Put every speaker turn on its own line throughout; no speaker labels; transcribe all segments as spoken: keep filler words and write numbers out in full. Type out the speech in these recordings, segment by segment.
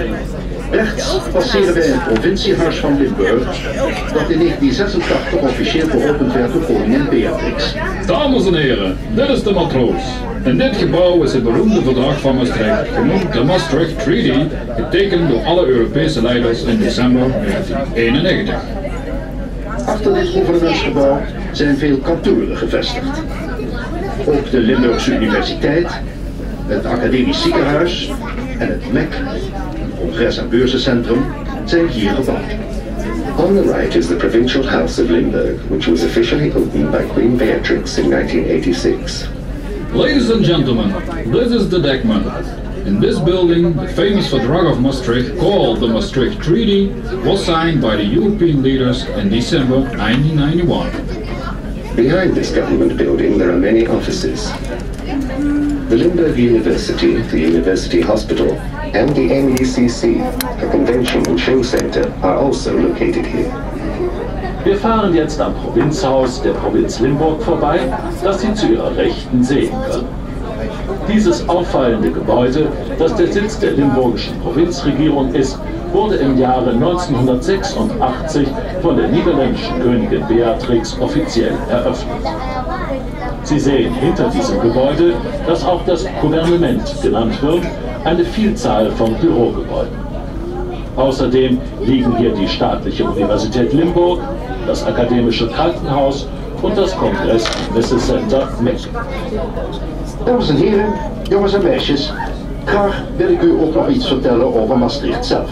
Rechts passeren wij het provinciehuis van Limburg, dat in negentien zesentachtig officieel geopend werd door koningin Beatrix.
Dames en heren, dit is de matroos. In dit gebouw is het beroemde verdrag van Maastricht, genoemd de Maastricht Treaty, getekend door alle Europese leiders in december negentien eenennegentig.
Achter dit gouvernementsgebouw zijn veel kantoren gevestigd. Ook de Limburgse Universiteit, het Academisch Ziekenhuis en het M E C, een congres- en beurzencentrum, zijn hier gebouwd.
On the right is the Provincial House of Limburg, which was officially opened by Queen Beatrix in nineteen eighty-six.
Ladies and gentlemen, this is the Deckman. In this building, the famous Verdrag of Maastricht, called the Maastricht Treaty, was signed by the European leaders in December nineteen ninety-one.
Behind this government building there are many offices. The Limburg University, the University Hospital, and the M E C C, a convention and show center, are also located here.
Wir fahren jetzt am Provinzhaus der Provinz Limburg vorbei, das Sie zu Ihrer Rechten sehen können. Dieses auffallende Gebäude, das der Sitz der limburgischen Provinzregierung ist, wurde im Jahre neunzehnhundertsechsundachtzig von der niederländischen Königin Beatrix offiziell eröffnet. Sie sehen hinter diesem Gebäude, das auch das Gouvernement genannt wird, eine Vielzahl von Bürogebäuden. Außerdem liegen hier die Staatliche Universität Limburg, das Akademische Krankenhaus und das Kongress- und Messecenter M E C.
Dames en heren, jongens en meisjes, graag wil ik u ook nog iets vertellen over Maastricht zelf.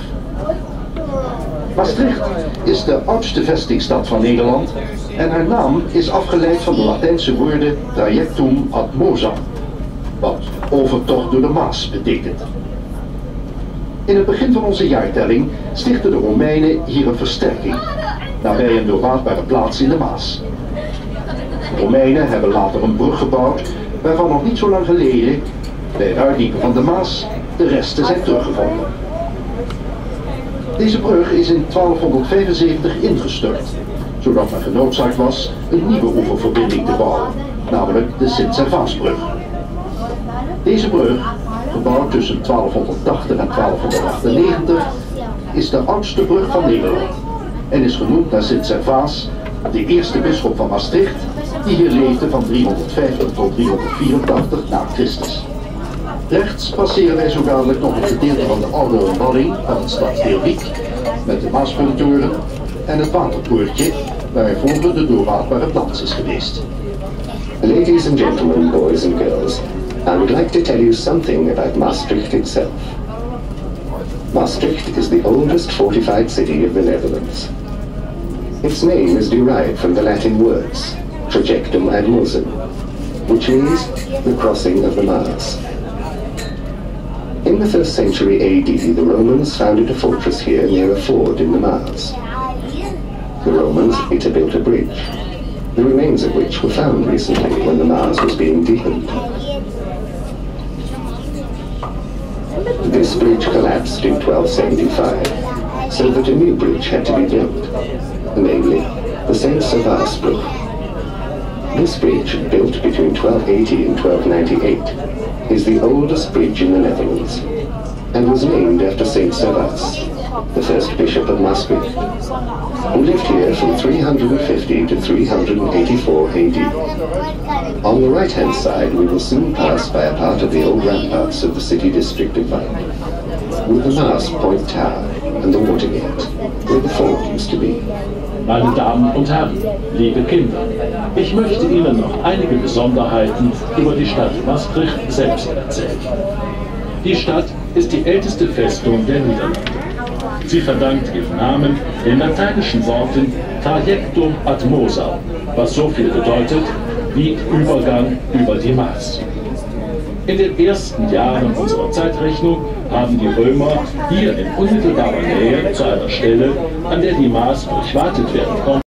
Maastricht is de oudste vestingstad van Nederland en haar naam is afgeleid van de Latijnse woorden trajectum ad Mosam, wat overtocht door de Maas betekent. In het begin van onze jaartelling stichtten de Romeinen hier een versterking, nabij een doorwaadbare plaats in de Maas. De Romeinen hebben later een brug gebouwd, waarvan nog niet zo lang geleden, bij het uitdiepen van de Maas, de resten zijn teruggevonden. Deze brug is in twaalfhonderdvijfenzeventig ingestort, zodat men genoodzaakt was een nieuwe oeververbinding te bouwen, namelijk de Sint-Servaasbrug. Deze brug, gebouwd tussen twaalfhonderdtachtig en twaalfhonderdachtennegentig, is de oudste brug van Nederland en is genoemd naar Sint-Servaas, de eerste bisschop van Maastricht, die hier leefde van driehonderdvijftig tot driehonderdvierentachtig na Christus. Rechts passeren wij zo dadelijk nog een gedeelte van de oude omwalling van het stadsdeel Wiek, met de Maaspuntoren en het waterpoortje, waar vroeger de doorwaadbare plaats is geweest.
Ladies and gentlemen, boys and girls, I would like to tell you something about Maastricht itself. Maastricht is the oldest fortified city of the Netherlands. Its name is derived from the Latin words trajectum ad Mosem, which means the crossing of the Maas. In the first century A D, the Romans founded a fortress here near a ford in the Maas. The Romans later built a bridge, the remains of which were found recently when the Maas was being deepened. This bridge collapsed in twelve seventy-five, so that a new bridge had to be built, namely the Sint-Servaasbrug. This bridge, built between twelve eighty and twelve ninety-eight, is the oldest bridge in the Netherlands, and was named after Saint Servaas, the first bishop of Maastricht, who lived here from three hundred fifty to three hundred eighty-four A D. On the right-hand side we will soon pass by a part of the old ramparts of the city district of Wijk, with the Maas Point Tower and the Watergate, where the fort used to be.
Meine Damen und Herren, liebe Kinder, ich möchte Ihnen noch einige Besonderheiten über die Stadt Maastricht selbst erzählen. Die Stadt ist die älteste Festung der Niederlande. Sie verdankt ihren Namen den lateinischen Worten trajectum ad Mosam, was so viel bedeutet wie Übergang über die Maas. In den ersten Jahren unserer Zeitrechnung haben die Römer hier in unmittelbarer Nähe zu einer Stelle, an der die Maas durchwatet werden konnte,